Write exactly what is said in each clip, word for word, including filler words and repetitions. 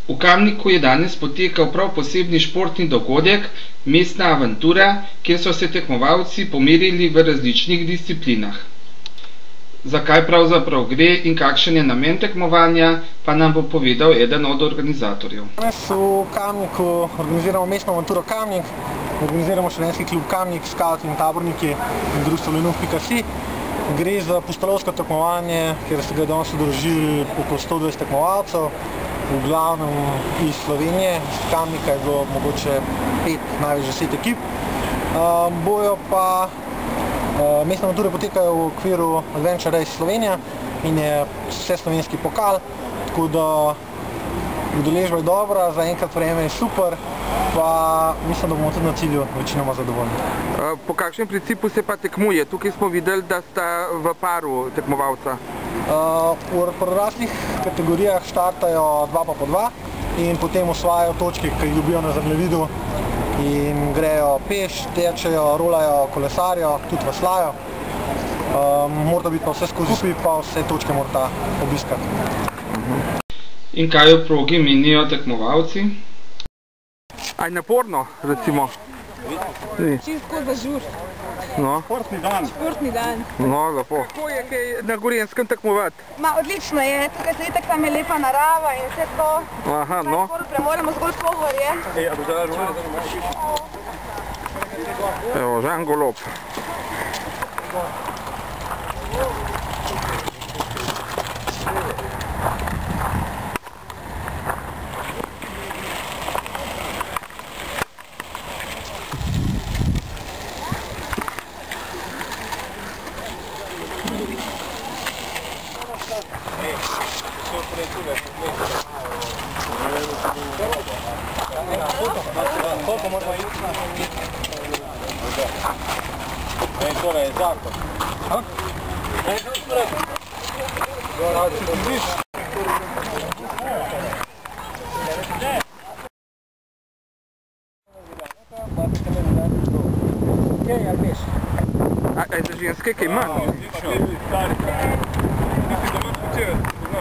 V Kamniku je danes potekal prav posebni športni dogodek, Mestna avantura, kjer so se tekmovalci pomerili v različnih disciplinah. Zakaj pravzaprav gre in kakšen je namen tekmovanja, pa nam bo povedal eden od organizatorjev. Danes v Kamniku organiziramo Mestno avanturo Kamnik, organiziramo študentski klub Kamnik, skavti in taborniki in društvo Lenuh pika si. Gre za pustolovsko tekmovanje, kjer se ga je danes udeležilo okoli sto dvajset tekmovalcev, v glavnem iz Slovenije, iz Kamnika je bilo mogoče pet, največ deset ekip. Bojo pa mestne avanture potekajo v okviru Adventure Race Slovenija in je vseslovenski pokal, tako da udeležba je dobra, zaenkrat vreme je super, pa mislim, da bomo tudi na cilju večinoma zadovoljni. Po kakšnem principu se pa tekmuje? Tukaj smo videli, da sta v paru tekmovalca. V odraslih kategorijah štartajo dva pa po dva in potem osvajajo točke, ki jih dobijo na zemljevidu in grejo peš, tečejo, rolajo, kolesarijo, tudi veslajo. Mora biti pa vse skozi, pa vse točke morata obiskati. In kaj o progi menijo tekmovalci? Aj naporno, recimo? Čisto za žur. No? Športni dan. Športni dan. No, lepo. Kako je kaj na Gorenjskem tekmovati? Ma, odlično je. Tukaj se itak tam je lepa narava in vse to. Aha, no. Kaj premoremo zgolj pohorje. Evo, Žan Golob. Koliko moramo iti? E, tole je zakon. E, to smo rekli. Kaj ali veš? A je za ženske kaj manj? Mislim, da imaš početi.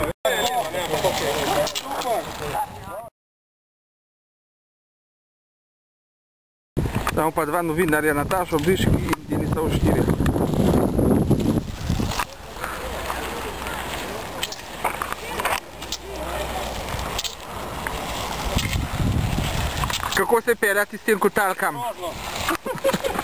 Samo pa dva novinarja, Natašo Briški in Denislav Štiri. Kako se perati s tem kotalkam?